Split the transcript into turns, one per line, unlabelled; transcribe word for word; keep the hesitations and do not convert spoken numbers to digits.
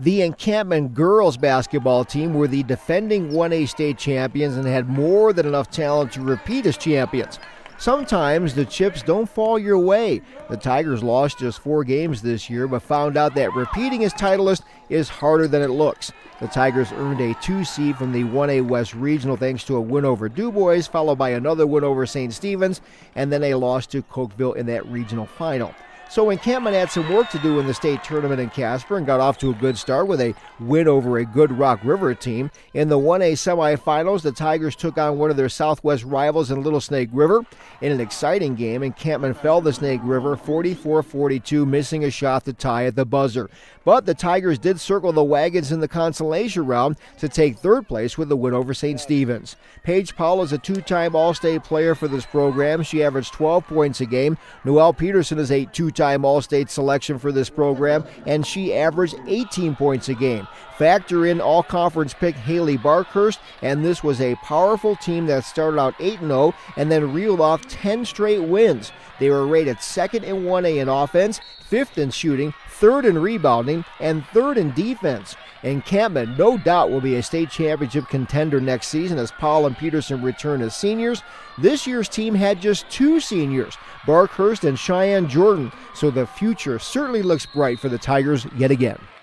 The Encampment girls basketball team were the defending one A state champions and had more than enough talent to repeat as champions. Sometimes the chips don't fall your way. The Tigers lost just four games this year, but found out that repeating as titleist is harder than it looks. The Tigers earned a two seed from the one A West Regional thanks to a win over DuBois, followed by another win over Saint Stephen's, and then a loss to Cokeville in that regional final. So Encampment had some work to do in the state tournament in Casper and got off to a good start with a win over a good Rock River team. In the one A semifinals, the Tigers took on one of their Southwest rivals in Little Snake River. In an exciting game, Encampment fell to Snake River forty-four forty-two, missing a shot to tie at the buzzer. But the Tigers did circle the wagons in the consolation round to take third place with the win over Saint Stephen's. Paige Powell is a two-time All-State player for this program. She averaged twelve points a game. Noelle Peterson is a two-time All-State selection for this program, and she averaged eighteen points a game. Factor in all-conference pick Haley Barkhurst, and this was a powerful team that started out eight and oh and then reeled off ten straight wins. They were rated second in one A in offense, fifth in shooting, third in rebounding, and third in defense. Encampment, no doubt, will be a state championship contender next season as Powell and Peterson return as seniors. This year's team had just two seniors, Barkhurst and Cheyenne Jordan, so the future certainly looks bright for the Tigers yet again.